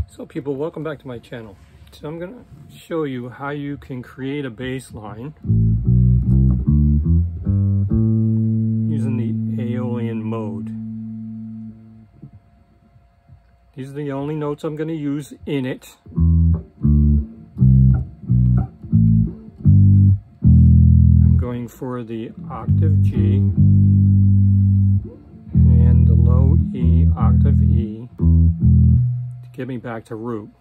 So people, welcome back to my channel. So I'm going to show you how you can create a bass line using the Aeolian mode. These are the only notes I'm going to use in it. I'm going for the octave G and the low E, octave E, to get me back to root.